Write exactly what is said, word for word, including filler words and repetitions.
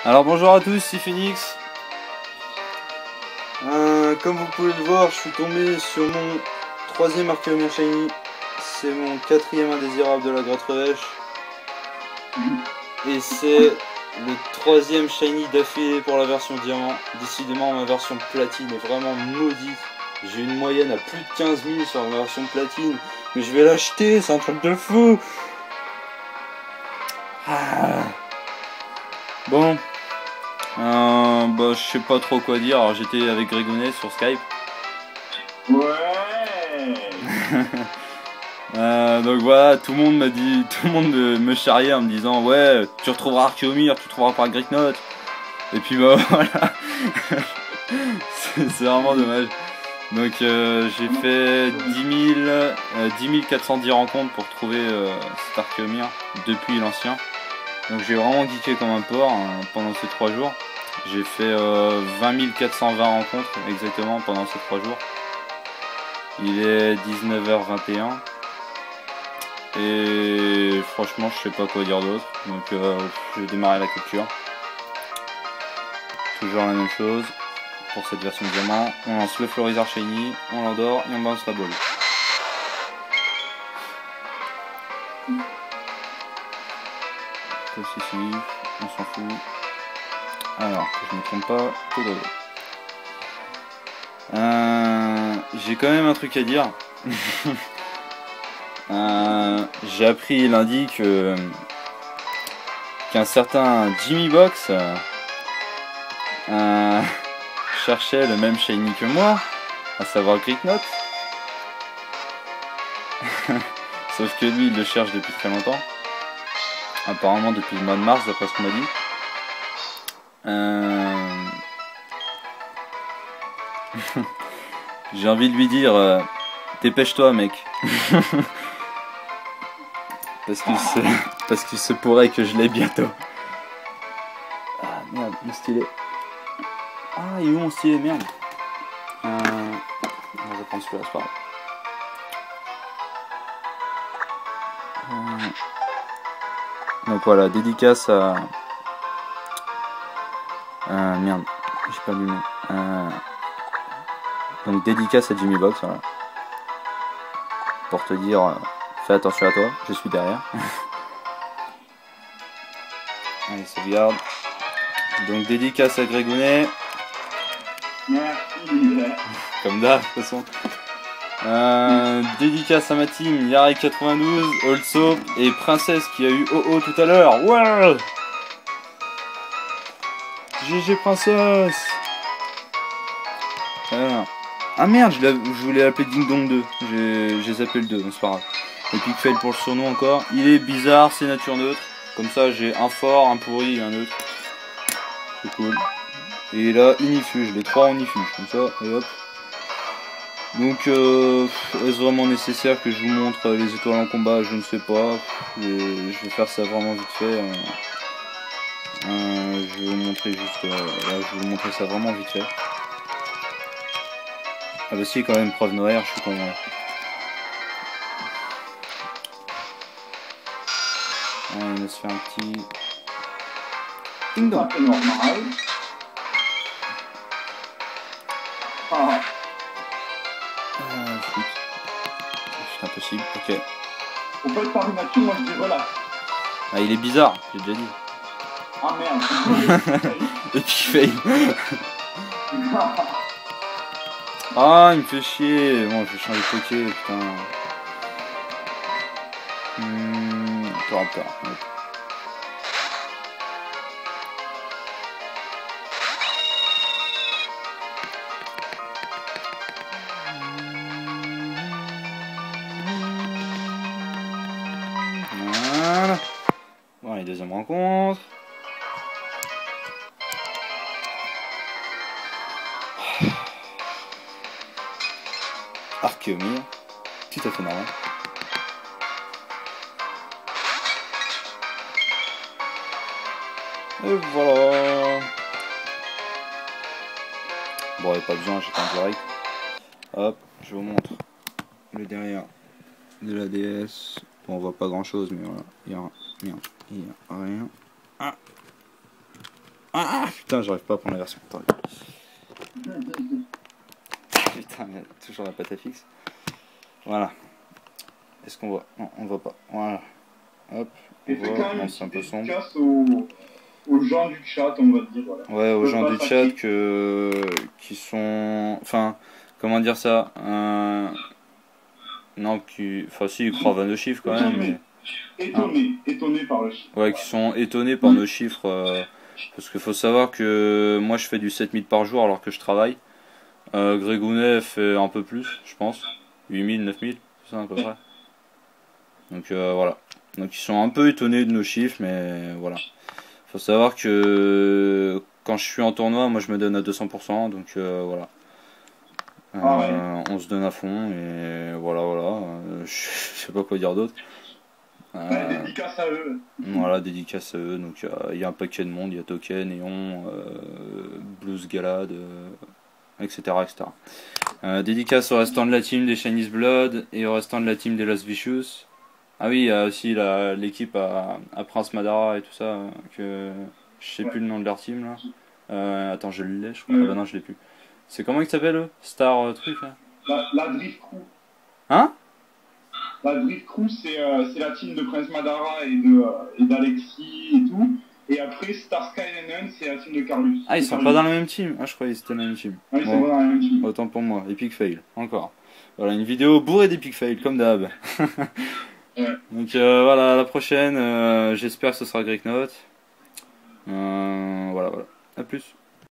Alors bonjour à tous, c'est Phoenix. Euh, comme vous pouvez le voir, je suis tombé sur mon troisième Archeomir Shiny. C'est mon quatrième indésirable de la grotte revêche. Et c'est le troisième Shiny d'affilée pour la version diamant. Décidément ma version platine est vraiment maudite. J'ai une moyenne à plus de quinze mille sur la version platine. Mais je vais l'acheter, c'est un truc de fou. Ah. Bon. Euh, bah, je sais pas trop quoi dire. Alors j'étais avec Grégonet sur Skype. Ouais. euh, donc voilà, tout le monde m'a dit, tout le monde me, me charriait en me disant ouais, tu retrouveras Archeomir, tu trouveras pas Greatnote. Et puis bah voilà, c'est vraiment dommage. Donc euh, j'ai fait dix mille, euh, dix mille quatre cent dix rencontres pour trouver euh, cet Archeomir depuis l'ancien. Donc j'ai vraiment geeké comme un porc hein, pendant ces trois jours. J'ai fait euh, vingt mille quatre cent vingt rencontres exactement pendant ces trois jours. Il est dix-neuf heures vingt et un. Et franchement je sais pas quoi dire d'autre. Donc euh, je vais démarrer la capture. Toujours la même chose. Pour cette version de diamant, on lance le Florizard Shiny, on l'endort et on balance la balle. Ici, on s'en fout. Alors, que je me trompe pas, tout de euh, j'ai quand même un truc à dire. euh, j'ai appris lundi que qu'un certain Jimmy Box euh, cherchait le même shiny que moi, à savoir Greatnote. Sauf que lui il le cherche depuis très longtemps. Apparemment depuis le mois de mars d'après ce qu'on m'a dit. Euh... J'ai envie de lui dire euh, dépêche-toi mec. Parce qu'il se... Parce qu'il se pourrait que je l'ai bientôt. Ah merde, mon stylet. Ah il est où mon stylet, merde. Euh... On va prendre celui-là, c'est pas grave. Euh... Donc voilà, dédicace à... Euh, merde, j'ai pas lu le nom. Euh... Donc dédicace à Jimmy Box, voilà. Pour te dire, euh, fais attention à toi, je suis derrière. Allez, sauvegarde. Donc dédicace à Grégonet. Merci. Comme d'hab, de toute façon. Euh, dédicace à ma team, Yari quatre-vingt-douze, Also et Princesse qui a eu O O tout à l'heure. Ouais, G G Princesse. Alors. Ah merde, je, je voulais l'appeler Ding Dong deux. J'ai zappé le deux, donc c'est pas grave. Et puis fail pour le surnom encore. Il est bizarre, c'est nature neutre. Comme ça j'ai un fort, un pourri et un neutre. C'est cool. Et là, Inifuge, les trois en Inifuge, comme ça, et hop. Donc, euh, est-ce vraiment nécessaire que je vous montre les étoiles en combat? Je ne sais pas. Et je vais faire ça vraiment vite fait. Euh, euh, je vais vous montrer juste. Euh, là, je vais vous montrer ça vraiment vite fait. Ah bah si, quand même, preuve Noël, je suis con. Ouais. On va se faire un petit. Ding dong. C'est normal. Ah. Ah, flûte. C'est impossible, ok. Au fait, par une action, moi je dis relax. Ah, il est bizarre, j'ai déjà dit. Ah merde. Et puis fail. Ah, il me fait chier. Bon, je vais changer de poké, putain. Hmm, peur, peur. Voilà. Bon, les deuxième rencontre. Archeomir, tout à fait normal. Et voilà. Bon, il n'y a pas besoin, j'étais en direct. Hop, je vous montre le derrière de la D S. Bon, on voit pas grand chose, mais voilà. Il y a, il y a, il y a rien. Ah. Ah putain, j'arrive pas à prendre la version. Attends. Putain, il y a toujours la pâte à fixe. Voilà. Est-ce qu'on voit? Non, on voit pas. Voilà. Hop. On Et c'est voit. quand même Non, une c'est un petite peu sombre. dédicace aux, aux gens du chat, on va dire. Voilà. Ouais, aux Je gens passe du à chat qui que qui sont, enfin, comment dire ça, euh... non, qui, enfin si, ils croient à nos chiffres quand même, mais Étonné, étonné par le chiffre. ouais, qui sont étonnés par nos chiffres, euh, parce qu'il faut savoir que moi je fais du sept mille par jour alors que je travaille. Euh, Grégounet fait un peu plus, je pense, huit mille, neuf mille, c'est ça à peu près. Donc euh, voilà. Donc ils sont un peu étonnés de nos chiffres, mais voilà. Faut savoir que quand je suis en tournoi, moi je me donne à deux cents pour cent, donc euh, voilà. Euh, Ah ouais. on se donne à fond et voilà, voilà. Euh, je sais pas quoi dire d'autre. Bah, Euh, dédicace à eux. voilà, dédicace à eux. Donc il y a un paquet de monde, il y a Token, Néon, euh, Blues Galad, euh, et cetera et cetera. Euh, dédicace au restant de la team des Chinese Blood et au restant de la team des Lost Vicious. Ah oui, il y a aussi l'équipe à, à Prince Madara et tout ça, euh, que je sais plus le nom de leur team là. Euh, attends, je l'ai, je crois. Ah bah non, je l'ai plus. C'est comment ils s'appellent eux? Star euh, truc là? La, la Drift Crew. Hein? La Drift Crew, c'est euh, c'est la team de Prince Madara et de euh, et d'Alexis et tout. Et après, Star Sky and Nun, c'est la team de Carlos. Ah, ils sont Carlos. pas dans la même team? Ah, je croyais que c'était la même team. Ah, ils Bon, sont pas dans la même team. autant pour moi. Epic fail, encore. Voilà, une vidéo bourrée d'epic fail, comme d'hab. Ouais. Donc euh, voilà, à la prochaine. Euh, J'espère que ce sera Greek Note. Euh, voilà, voilà. A plus.